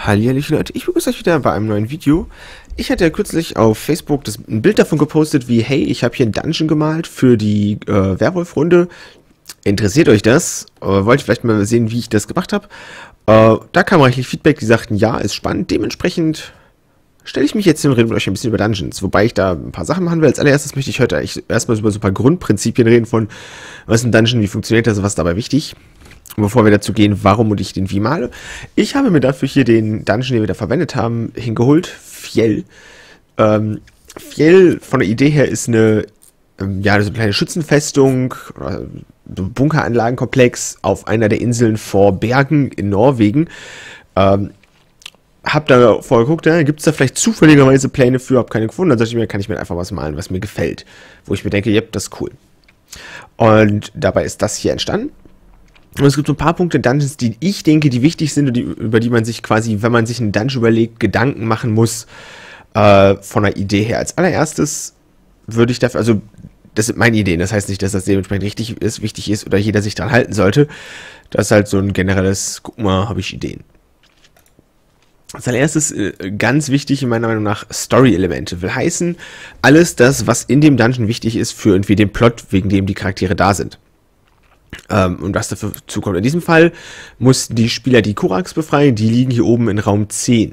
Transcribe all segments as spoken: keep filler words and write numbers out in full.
Hallihallo Leute, ich begrüße euch wieder bei einem neuen Video. Ich hatte ja kürzlich auf Facebook das, ein Bild davon gepostet, wie, hey, ich habe hier einen Dungeon gemalt für die äh, Werwolf-Runde. Interessiert euch das? Äh, wollt ihr vielleicht mal sehen, wie ich das gemacht habe? Äh, da kam reichlich Feedback, die sagten, ja, ist spannend. Dementsprechend stelle ich mich jetzt hin und rede mit euch ein bisschen über Dungeons. Wobei ich da ein paar Sachen machen will. Als allererstes möchte ich heute eigentlich erstmal über so ein paar Grundprinzipien reden von, was ist ein Dungeon, wie funktioniert das, was ist dabei wichtig. Und bevor wir dazu gehen, warum und ich den wie male. Ich habe mir dafür hier den Dungeon, den wir da verwendet haben, hingeholt. Fjell. Ähm, Fjell von der Idee her ist eine, ähm, ja, so eine kleine Schützenfestung, oder Bunkeranlagenkomplex auf einer der Inseln vor Bergen in Norwegen. Ähm, hab da vorher geguckt, ja, gibt es da vielleicht zufälligerweise Pläne für, hab keine gefunden. Dann dachte ich mir, kann ich mir einfach was malen, was mir gefällt. Wo ich mir denke, ja, das ist cool. Und dabei ist das hier entstanden. Und es gibt so ein paar Punkte in Dungeons, die ich denke, die wichtig sind und die, über die man sich quasi, wenn man sich einen Dungeon überlegt, Gedanken machen muss, äh, von der Idee her. Als allererstes würde ich dafür, also das sind meine Ideen, das heißt nicht, dass das dementsprechend richtig ist, wichtig ist oder jeder sich dran halten sollte. Das ist halt so ein generelles, guck mal, habe ich Ideen. Als allererstes, äh, ganz wichtig in meiner Meinung nach, Story-Elemente. Will heißen, alles das, was in dem Dungeon wichtig ist für irgendwie den Plot, wegen dem die Charaktere da sind. Ähm, und was dafür zukommt. In diesem Fall mussten die Spieler die Korax befreien, die liegen hier oben in Raum zehn.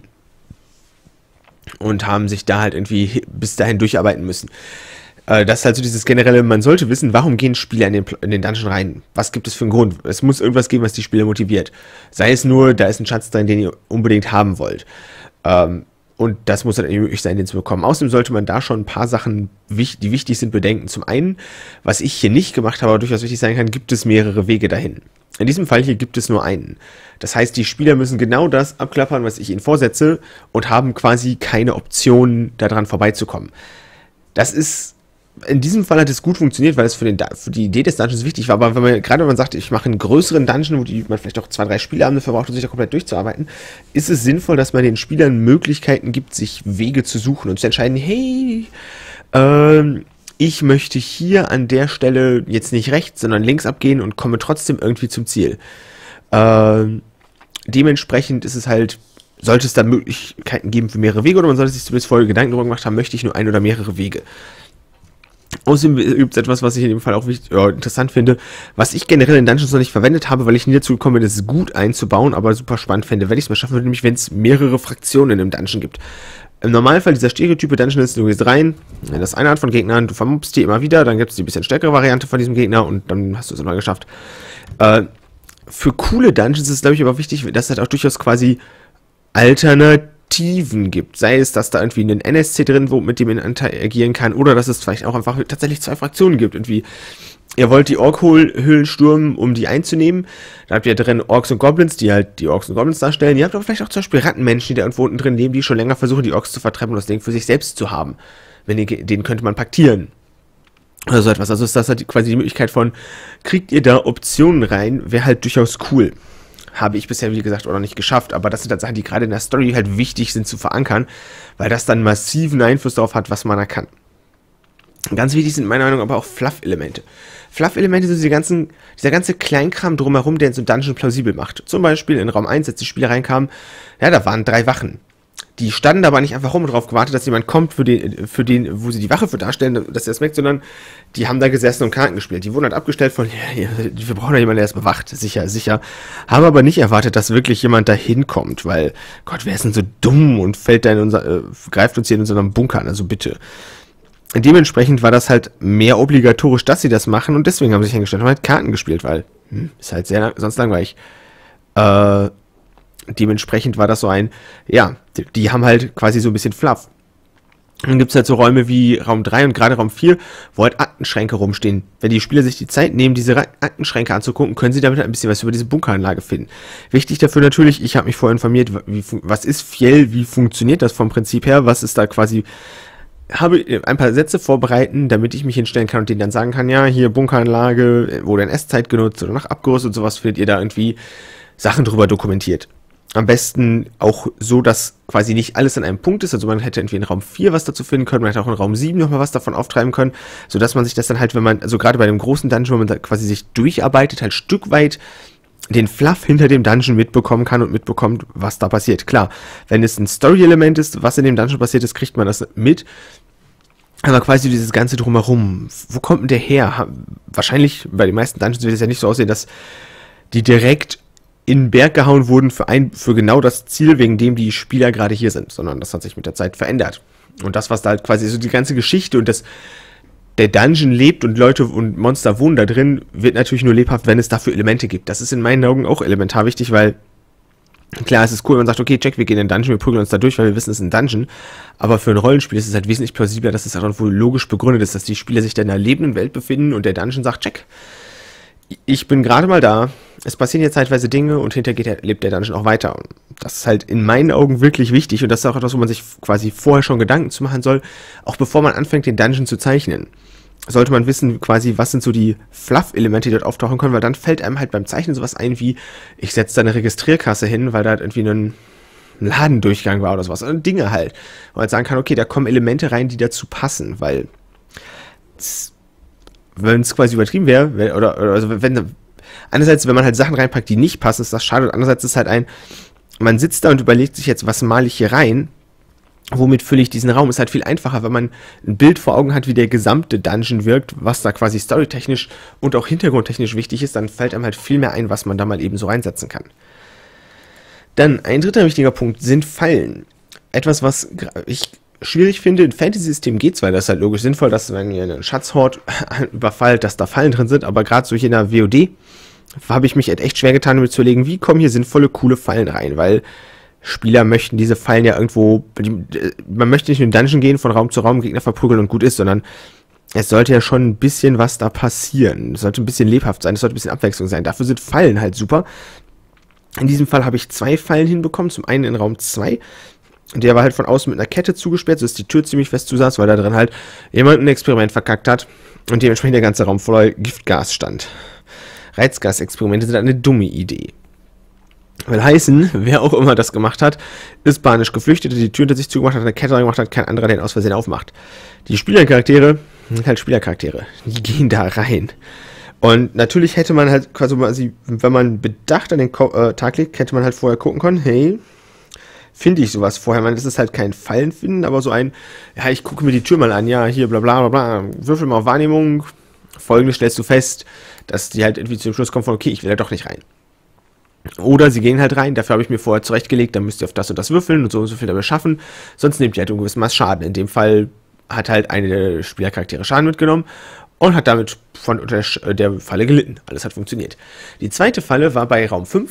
Und haben sich da halt irgendwie bis dahin durcharbeiten müssen. Äh, das ist halt so dieses generelle, man sollte wissen, warum gehen Spieler in den, in den Dungeon rein? Was gibt es für einen Grund? Es muss irgendwas geben, was die Spieler motiviert. Sei es nur, da ist ein Schatz drin, den ihr unbedingt haben wollt. Ähm, Und das muss dann möglich sein, den zu bekommen. Außerdem sollte man da schon ein paar Sachen, die wichtig sind, bedenken. Zum einen, was ich hier nicht gemacht habe, aber durchaus wichtig sein kann, gibt es mehrere Wege dahin. In diesem Fall hier gibt es nur einen. Das heißt, die Spieler müssen genau das abklappern, was ich ihnen vorsetze und haben quasi keine Option, daran vorbeizukommen. Das ist... In diesem Fall hat es gut funktioniert, weil es für, den, für die Idee des Dungeons wichtig war. Aber wenn man, gerade wenn man sagt, ich mache einen größeren Dungeon, wo die, man vielleicht auch zwei, drei Spielabende verbraucht, um sich da komplett durchzuarbeiten, ist es sinnvoll, dass man den Spielern Möglichkeiten gibt, sich Wege zu suchen und zu entscheiden, hey, ähm, ich möchte hier an der Stelle jetzt nicht rechts, sondern links abgehen und komme trotzdem irgendwie zum Ziel. Ähm, dementsprechend ist es halt, sollte es da Möglichkeiten geben für mehrere Wege oder man sollte sich zumindest vorher Gedanken darüber gemacht haben, möchte ich nur ein oder mehrere Wege. Außerdem gibt es etwas, was ich in dem Fall auch wichtig, ja, interessant finde, was ich generell in Dungeons noch nicht verwendet habe, weil ich nie dazu gekommen bin, das gut einzubauen, aber super spannend fände, wenn ich es mal schaffen würde, nämlich wenn es mehrere Fraktionen im Dungeon gibt. Im Normalfall dieser Stereotype Dungeon ist, du gehst rein, das ist eine Art von Gegnern, du vermobst die immer wieder, dann gibt es die bisschen stärkere Variante von diesem Gegner und dann hast du es immer geschafft. Äh, für coole Dungeons ist es, glaube ich, aber wichtig, dass es halt auch durchaus quasi Alternativen gibt. Sei es, dass da irgendwie ein N S C drin, wo mit dem man interagieren kann, oder dass es vielleicht auch einfach tatsächlich zwei Fraktionen gibt. Irgendwie, ihr wollt die Ork-Höhlen stürmen, um die einzunehmen. Da habt ihr drin Orks und Goblins, die halt die Orks und Goblins darstellen. Ihr habt aber vielleicht auch zum Beispiel Rattenmenschen, die da irgendwo unten drin leben, die schon länger versuchen, die Orks zu vertreiben und das Ding für sich selbst zu haben. Wenn ihr, den könnte man paktieren. Oder so etwas. Also ist das halt quasi die Möglichkeit von, kriegt ihr da Optionen rein, wäre halt durchaus cool. Habe ich bisher, wie gesagt, auch noch nicht geschafft. Aber das sind halt Sachen, die gerade in der Story halt wichtig sind zu verankern, weil das dann massiven Einfluss darauf hat, was man da kann. Ganz wichtig sind meiner Meinung nach aber auch Fluff-Elemente. Fluff-Elemente sind diese ganzen, dieser ganze Kleinkram drumherum, der in so einem Dungeon plausibel macht. Zum Beispiel in Raum eins, als die Spieler reinkamen, ja, da waren drei Wachen. Die standen aber nicht einfach rum und darauf gewartet, dass jemand kommt, für den, für den, wo sie die Wache für darstellen, dass er das merkt, sondern die haben da gesessen und Karten gespielt. Die wurden halt abgestellt von, ja, wir brauchen ja jemanden, der es bewacht, sicher, sicher. Haben aber nicht erwartet, dass wirklich jemand da hinkommt, weil, Gott, wer ist denn so dumm und fällt da in unser, äh, greift uns hier in unserem Bunker an, also bitte. Dementsprechend war das halt mehr obligatorisch, dass sie das machen und deswegen haben sie sich hingestellt und haben halt Karten gespielt, weil, hm, ist halt sehr, sonst langweilig. Äh, Dementsprechend war das so ein, ja, die, die haben halt quasi so ein bisschen Fluff. Dann gibt es halt so Räume wie Raum drei und gerade Raum vier, wo halt Aktenschränke rumstehen. Wenn die Spieler sich die Zeit nehmen, diese Aktenschränke anzugucken, können sie damit ein bisschen was über diese Bunkeranlage finden. Wichtig dafür natürlich, ich habe mich vorher informiert, wie, was ist Fjell, wie funktioniert das vom Prinzip her, was ist da quasi, habe ein paar Sätze vorbereiten, damit ich mich hinstellen kann und denen dann sagen kann, ja, hier Bunkeranlage, wurde in Esszeit genutzt oder nach Abgerüstet und sowas, findet ihr da irgendwie Sachen drüber dokumentiert. Am besten auch so, dass quasi nicht alles an einem Punkt ist. Also man hätte irgendwie in Raum vier was dazu finden können, man hätte auch in Raum sieben nochmal was davon auftreiben können, sodass man sich das dann halt, wenn man, also gerade bei dem großen Dungeon, wenn man da quasi sich durcharbeitet, halt Stück weit den Fluff hinter dem Dungeon mitbekommen kann und mitbekommt, was da passiert. Klar, wenn es ein Story-Element ist, was in dem Dungeon passiert ist, kriegt man das mit. Aber quasi dieses ganze Drumherum, wo kommt denn der her? Wahrscheinlich, bei den meisten Dungeons wird es ja nicht so aussehen, dass die direkt in den Berg gehauen wurden für, ein, für genau das Ziel, wegen dem die Spieler gerade hier sind, sondern das hat sich mit der Zeit verändert. Und das, was da halt quasi so die ganze Geschichte und das, der Dungeon lebt und Leute und Monster wohnen da drin, wird natürlich nur lebhaft, wenn es dafür Elemente gibt. Das ist in meinen Augen auch elementar wichtig, weil klar, es ist cool, wenn man sagt, okay, check, wir gehen in den Dungeon, wir prügeln uns da durch, weil wir wissen, es ist ein Dungeon. Aber für ein Rollenspiel ist es halt wesentlich plausibler, dass es halt wohl logisch begründet ist, dass die Spieler sich da in einer lebenden Welt befinden und der Dungeon sagt, check, ich bin gerade mal da, es passieren hier zeitweise Dinge und hinterher geht der, lebt der Dungeon auch weiter. Und das ist halt in meinen Augen wirklich wichtig und das ist auch etwas, wo man sich quasi vorher schon Gedanken zu machen soll, auch bevor man anfängt, den Dungeon zu zeichnen. Sollte man wissen, quasi, was sind so die Fluff-Elemente, die dort auftauchen können, weil dann fällt einem halt beim Zeichnen sowas ein wie, ich setze da eine Registrierkasse hin, weil da halt irgendwie ein Ladendurchgang war oder sowas. Und Dinge halt. Wo man halt sagen kann, okay, da kommen Elemente rein, die dazu passen, weil wenn es quasi übertrieben wäre, oder, oder also wenn, einerseits, wenn man halt Sachen reinpackt, die nicht passen, ist das schade, und andererseits ist halt ein, man sitzt da und überlegt sich jetzt, was male ich hier rein, womit fülle ich diesen Raum, ist halt viel einfacher, wenn man ein Bild vor Augen hat, wie der gesamte Dungeon wirkt, was da quasi storytechnisch und auch hintergrundtechnisch wichtig ist, dann fällt einem halt viel mehr ein, was man da mal eben so reinsetzen kann. Dann, ein dritter wichtiger Punkt sind Fallen. Etwas, was ich schwierig finde, in Fantasy-Systemen geht's, weil das ist halt logisch sinnvoll, dass wenn ihr einen Schatzhort überfallt, dass da Fallen drin sind, aber gerade so hier in der W O D habe ich mich echt schwer getan, mir zu überlegen, wie kommen hier sinnvolle, coole Fallen rein, weil Spieler möchten diese Fallen ja irgendwo, man möchte nicht in den Dungeon gehen, von Raum zu Raum Gegner verprügeln und gut ist, sondern es sollte ja schon ein bisschen was da passieren. Es sollte ein bisschen lebhaft sein, es sollte ein bisschen Abwechslung sein. Dafür sind Fallen halt super. In diesem Fall habe ich zwei Fallen hinbekommen, zum einen in Raum zwei, der war halt von außen mit einer Kette zugesperrt, sodass die Tür ziemlich fest zusaß, weil da drin halt jemand ein Experiment verkackt hat und dementsprechend der ganze Raum voller Giftgas stand. Reizgasexperimente sind eine dumme Idee. Will heißen, wer auch immer das gemacht hat, ist panisch geflüchtet, die Tür hinter sich zugemacht hat, eine Kette gemacht hat, kein anderer den aus Versehen aufmacht. Die Spielercharaktere sind halt Spielercharaktere. Die gehen da rein. Und natürlich hätte man halt quasi, wenn man Bedacht an den äh, Tag legt, hätte man halt vorher gucken können, hey, finde ich sowas vorher. Man, das ist halt kein Fallen finden, aber so ein, ja, ich gucke mir die Tür mal an, ja, hier, bla bla bla bla, würfel mal auf Wahrnehmung, folgendes stellst du fest, dass die halt irgendwie zum Schluss kommen von, okay, ich will da doch nicht rein. Oder sie gehen halt rein, dafür habe ich mir vorher zurechtgelegt, dann müsst ihr auf das und das würfeln und so und so viel dabei schaffen, sonst nehmt ihr halt ein gewisses Maß Schaden. In dem Fall hat halt eine der Spielercharaktere Schaden mitgenommen und hat damit von unter der Falle gelitten. Alles hat funktioniert. Die zweite Falle war bei Raum fünf.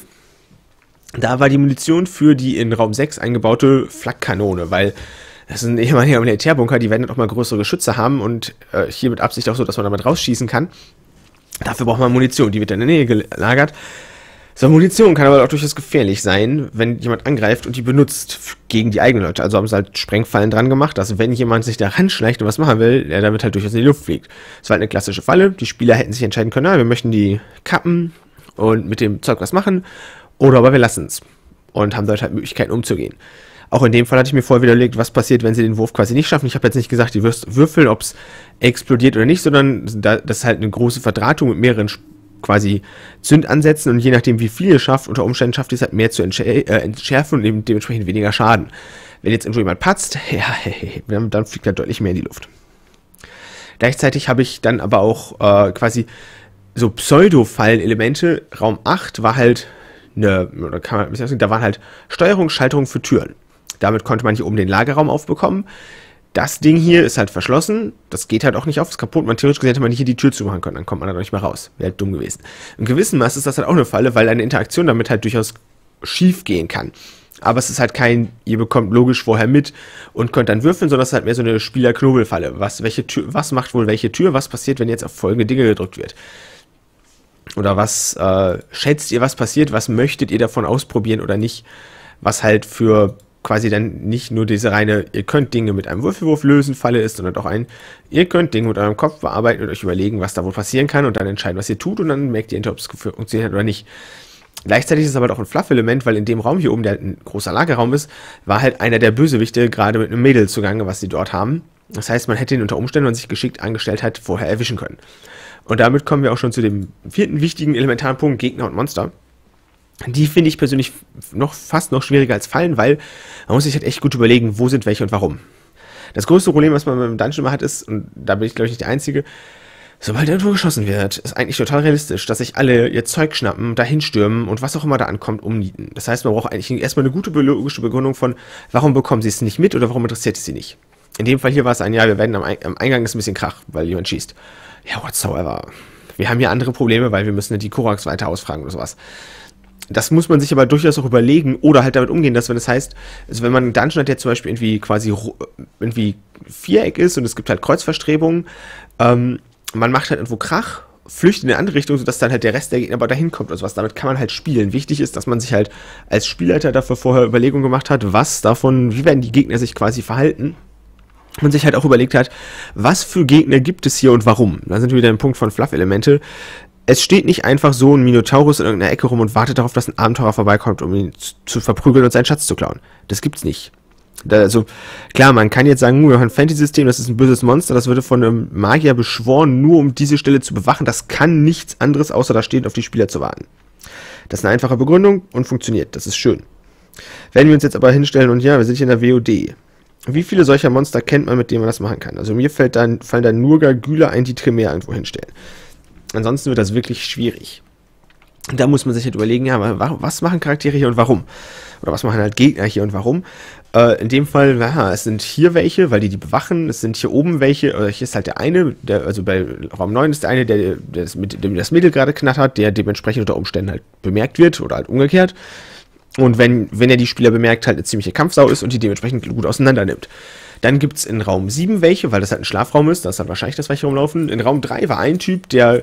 Da war die Munition für die in Raum sechs eingebaute Flakkanone, weil das ist ein ehemaliger Militärbunker, die werden dann auch mal größere Geschütze haben und äh, hier mit Absicht auch so, dass man damit rausschießen kann. Dafür braucht man Munition, die wird in der Nähe gelagert. So, Munition kann aber auch durchaus gefährlich sein, wenn jemand angreift und die benutzt gegen die eigenen Leute. Also haben sie halt Sprengfallen dran gemacht, dass wenn jemand sich da ranschleicht und was machen will, der damit halt durchaus in die Luft fliegt. Das war halt eine klassische Falle. Die Spieler hätten sich entscheiden können, na, wir möchten die kappen und mit dem Zeug was machen, oder aber wir lassen es. Und haben dort halt Möglichkeiten umzugehen. Auch in dem Fall hatte ich mir vorher wieder überlegt, was passiert, wenn sie den Wurf quasi nicht schaffen. Ich habe jetzt nicht gesagt, die würfeln, ob es explodiert oder nicht, sondern das ist halt eine große Verdrahtung mit mehreren quasi Zündansätzen und je nachdem, wie viel ihr schafft, unter Umständen schafft ihr es halt mehr zu entschärfen und eben dementsprechend weniger Schaden. Wenn jetzt irgendwo jemand patzt, ja, dann fliegt er deutlich mehr in die Luft. Gleichzeitig habe ich dann aber auch äh, quasi so Pseudo-Fallen-Elemente. Raum acht war halt eine, oder kann man sagen, da waren halt Steuerungsschalterungen für Türen. Damit konnte man hier oben den Lagerraum aufbekommen. Das Ding hier ist halt verschlossen, das geht halt auch nicht auf, ist kaputt. Man theoretisch gesehen hätte man hier die Tür zumachen können, dann kommt man da doch nicht mehr raus. Wäre halt dumm gewesen. Im gewissen Maß ist das halt auch eine Falle, weil eine Interaktion damit halt durchaus schief gehen kann. Aber es ist halt kein, ihr bekommt logisch vorher mit und könnt dann würfeln, sondern es ist halt mehr so eine Spieler-Knobelfalle. Was, welche Tür, was macht wohl welche Tür, was passiert, wenn jetzt auf folgende Dinge gedrückt wird? Oder was äh, schätzt ihr, was passiert, was möchtet ihr davon ausprobieren oder nicht? Was halt für quasi dann nicht nur diese reine, ihr könnt Dinge mit einem Würfelwurf lösen, Falle ist, sondern auch ein, ihr könnt Dinge mit eurem Kopf bearbeiten und euch überlegen, was da wohl passieren kann und dann entscheiden, was ihr tut und dann merkt ihr, ob es funktioniert oder nicht. Gleichzeitig ist es aber auch ein Fluff-Element, weil in dem Raum hier oben, der ein großer Lagerraum ist, war halt einer der Bösewichte gerade mit einem Mädel zugange, was sie dort haben. Das heißt, man hätte ihn unter Umständen, wenn man sich geschickt angestellt hat, vorher erwischen können. Und damit kommen wir auch schon zu dem vierten wichtigen elementaren Punkt, Gegner und Monster. Die finde ich persönlich noch fast noch schwieriger als Fallen, weil man muss sich halt echt gut überlegen, wo sind welche und warum. Das größte Problem, was man beim Dungeon immer hat, ist, und da bin ich glaube ich nicht der Einzige, sobald irgendwo geschossen wird, ist eigentlich total realistisch, dass sich alle ihr Zeug schnappen, dahin stürmen und was auch immer da ankommt, umnieten. Das heißt, man braucht eigentlich erstmal eine gute biologische Begründung von, warum bekommen sie es nicht mit oder warum interessiert es sie nicht. In dem Fall hier war es ein, ja, wir werden am, am Eingang ist ein bisschen Krach, weil jemand schießt. Ja, whatsoever. Wir haben hier andere Probleme, weil wir müssen die Korax weiter ausfragen oder sowas. Das muss man sich aber durchaus auch überlegen oder halt damit umgehen, dass wenn das heißt, also wenn man einen Dungeon hat, der zum Beispiel irgendwie quasi irgendwie Viereck ist und es gibt halt Kreuzverstrebungen, ähm, man macht halt irgendwo Krach, flüchtet in eine andere Richtung, sodass dann halt der Rest der Gegner aber dahin kommt oder sowas. Damit kann man halt spielen. Wichtig ist, dass man sich halt als Spielleiter dafür vorher Überlegungen gemacht hat, was davon, wie werden die Gegner sich quasi verhalten. Und sich halt auch überlegt hat, was für Gegner gibt es hier und warum. Da sind wir wieder im Punkt von Fluff-Elemente. Es steht nicht einfach so ein Minotaurus in irgendeiner Ecke rum und wartet darauf, dass ein Abenteurer vorbeikommt, um ihn zu, zu verprügeln und seinen Schatz zu klauen. Das gibt's nicht. Da, also, klar, man kann jetzt sagen, wir haben ein Fantasy-System, das ist ein böses Monster, das würde von einem Magier beschworen, nur um diese Stelle zu bewachen. Das kann nichts anderes, außer da steht, auf die Spieler zu warten. Das ist eine einfache Begründung und funktioniert. Das ist schön. Wenn wir uns jetzt aber hinstellen und ja, wir sind hier in der W O D. Wie viele solcher Monster kennt man, mit denen man das machen kann? Also mir fällt dann, fallen dann nur Gargüler ein, die Tremere irgendwo hinstellen. Ansonsten wird das wirklich schwierig. Da muss man sich halt überlegen, ja, was machen Charaktere hier und warum? Oder was machen halt Gegner hier und warum? Äh, in dem Fall, ja, es sind hier welche, weil die die bewachen. Es sind hier oben welche, oder hier ist halt der eine, der, also bei Raum neun ist der eine, der, der das, mit dem das Mädel gerade knattert, der dementsprechend unter Umständen halt bemerkt wird oder halt umgekehrt. Und wenn, wenn er die Spieler bemerkt, halt eine ziemliche Kampfsau ist und die dementsprechend gut auseinander nimmt. Dann gibt es in Raum sieben welche, weil das halt ein Schlafraum ist, da ist halt wahrscheinlich das welche rumlaufen. In Raum drei war ein Typ, der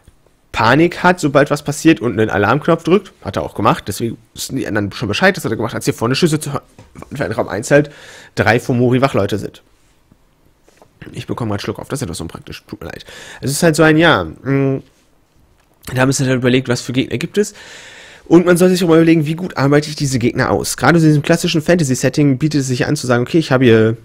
Panik hat, sobald was passiert und einen Alarmknopf drückt. Hat er auch gemacht, deswegen wissen die anderen schon Bescheid, das hat er gemacht, als hier vorne Schüsse zu hören. Weil in Raum eins halt drei Fomori-Wachleute sind. Ich bekomme halt Schluck auf, das ist etwas unpraktisch, tut mir leid. Es ist halt so ein, ja, mh, da haben wir halt überlegt, was für Gegner gibt es. Und man soll sich auch mal überlegen, wie gut arbeite ich diese Gegner aus. Gerade in diesem klassischen Fantasy-Setting bietet es sich an zu sagen, okay, ich habe hier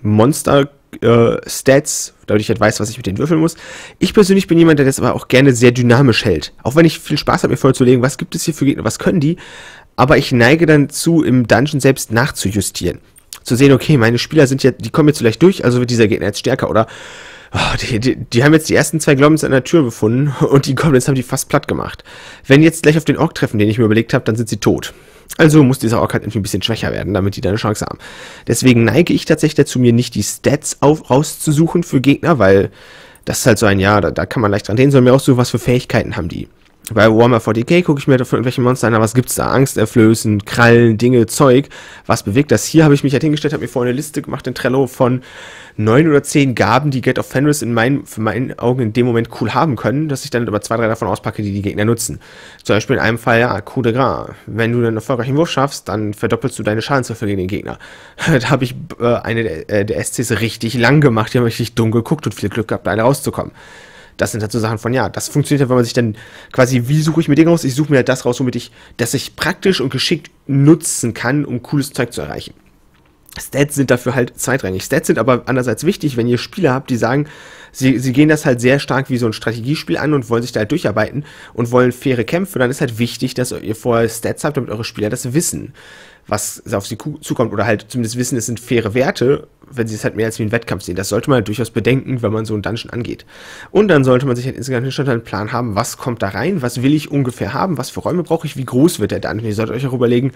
Monster-Stats, äh, damit ich halt weiß, was ich mit denen würfeln muss. Ich persönlich bin jemand, der das aber auch gerne sehr dynamisch hält. Auch wenn ich viel Spaß habe, mir vorzulegen, was gibt es hier für Gegner, was können die. Aber ich neige dann zu, im Dungeon selbst nachzujustieren. Zu sehen, okay, meine Spieler sind ja, die kommen jetzt vielleicht durch, also wird dieser Gegner jetzt stärker. Oder oh, die, die, die haben jetzt die ersten zwei Goblins an der Tür gefunden und die Goblins haben die fast platt gemacht. Wenn die jetzt gleich auf den Ork treffen, den ich mir überlegt habe, dann sind sie tot. Also muss dieser Ork halt irgendwie ein bisschen schwächer werden, damit die da eine Chance haben. Deswegen neige ich tatsächlich dazu, mir nicht die Stats auf, rauszusuchen für Gegner, weil das ist halt so ein, ja, da, da kann man leicht dran gehen, sondern mir aussuchen, was für Fähigkeiten haben die. Bei Warhammer forty K gucke ich mir dafür irgendwelche Monster an, was gibt's da? Angsterflößen, Krallen, Dinge, Zeug. Was bewegt das? Hier habe ich mich halt hingestellt, habe mir vorher eine Liste gemacht in Trello von neun oder zehn Gaben, die Gate of Fenris in meinen, für meinen Augen in dem Moment cool haben können, dass ich dann über zwei, drei davon auspacke, die die Gegner nutzen. Zum Beispiel in einem Fall, ja, Coup de Gras. Wenn du einen erfolgreichen Wurf schaffst, dann verdoppelst du deine Schadenswürfe gegen den Gegner. Da habe ich äh, eine der, äh, der S Cs richtig lang gemacht, die haben richtig dumm geguckt und viel Glück gehabt, da rauszukommen. Das sind halt so Sachen von, ja, das funktioniert halt, wenn man sich dann quasi, wie suche ich mir Dinge raus? Ich suche mir halt das raus, womit ich, das ich praktisch und geschickt nutzen kann, um cooles Zeug zu erreichen. Stats sind dafür halt zweitrangig. Stats sind aber andererseits wichtig, wenn ihr Spieler habt, die sagen, sie, sie gehen das halt sehr stark wie so ein Strategiespiel an und wollen sich da halt durcharbeiten und wollen faire Kämpfe, dann ist halt wichtig, dass ihr vorher Stats habt, damit eure Spieler das wissen, was auf sie zukommt, oder halt zumindest wissen, es sind faire Werte, wenn sie es halt mehr als wie ein Wettkampf sehen. Das sollte man halt durchaus bedenken, wenn man so einen Dungeon angeht. Und dann sollte man sich halt insgesamt schon einen Plan haben, was kommt da rein, was will ich ungefähr haben, was für Räume brauche ich, wie groß wird der Dungeon. Ihr solltet euch auch überlegen,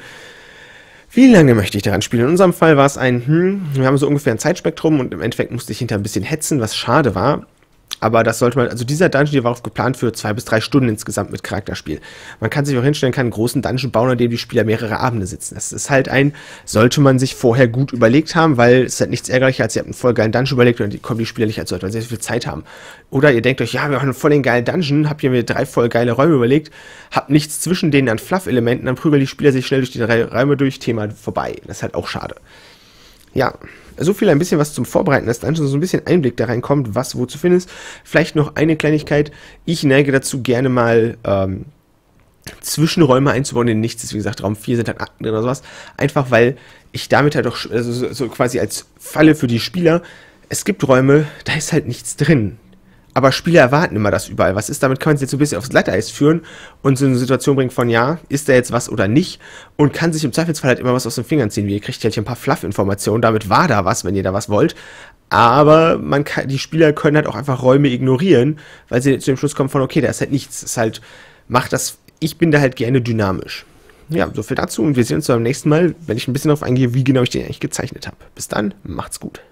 wie lange möchte ich daran spielen. In unserem Fall war es ein, hm, wir haben so ungefähr ein Zeitspektrum und im Endeffekt musste ich hinter ein bisschen hetzen, was schade war. Aber das sollte man, also dieser Dungeon, der war auch geplant für zwei bis drei Stunden insgesamt mit Charakterspiel. Man kann sich auch hinstellen, kann einen großen Dungeon bauen, an dem die Spieler mehrere Abende sitzen. Das ist halt ein, sollte man sich vorher gut überlegt haben, weil es ist halt nichts ärgerlicher, als ihr habt einen voll geilen Dungeon überlegt und dann kommen die Spieler nicht als sollte, weil sie sehr viel Zeit haben. Oder ihr denkt euch, ja, wir haben einen voll den geilen Dungeon, habt ihr mir drei voll geile Räume überlegt, habt nichts zwischen denen an Fluff-Elementen, dann prügeln die Spieler sich schnell durch die drei Räume durch, Thema vorbei. Das ist halt auch schade. Ja, so viel ein bisschen was zum Vorbereiten, dass dann schon so ein bisschen Einblick da reinkommt, was wo zu finden ist. Vielleicht noch eine Kleinigkeit. Ich neige dazu, gerne mal ähm, Zwischenräume einzubauen, in nichts ist, wie gesagt, Raum vier sind halt Akten drin oder sowas. Einfach weil ich damit halt auch, also so, so quasi als Falle für die Spieler, es gibt Räume, da ist halt nichts drin. aber Spieler erwarten immer das überall. Was ist, damit kann man sie jetzt so ein bisschen aufs Glatteis führen und so eine Situation bringen von, ja, ist da jetzt was oder nicht, und kann sich im Zweifelsfall halt immer was aus den Fingern ziehen. Wie, ihr kriegt halt hier ein paar Fluff-Informationen, damit war da was, wenn ihr da was wollt. Aber man kann, die Spieler können halt auch einfach Räume ignorieren, weil sie zu dem Schluss kommen von, okay, da ist halt nichts. Es ist halt, macht das, ich bin da halt gerne dynamisch. Ja, so viel dazu, und wir sehen uns beim nächsten Mal, wenn ich ein bisschen darauf eingehe, wie genau ich den eigentlich gezeichnet habe. Bis dann, macht's gut.